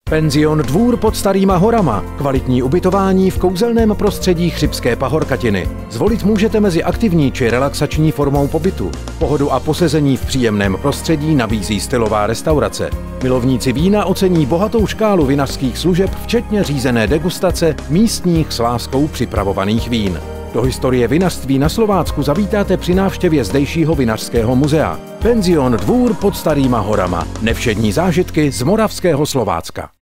Penzion Dvůr pod Starýma horama. Kvalitní ubytování v kouzelném prostředí Chřibské pahorkatiny. Zvolit můžete mezi aktivní či relaxační formou pobytu. Pohodu a posezení v příjemném prostředí nabízí stylová restaurace. Milovníci vína ocení bohatou škálu vinařských služeb, včetně řízené degustace místních s láskou připravovaných vín. Do historie vinařství na Slovácku zavítáte při návštěvě zdejšího vinařského muzea. Penzion Dvůr pod Starýma horama. Nevšední zážitky z moravského Slovácka.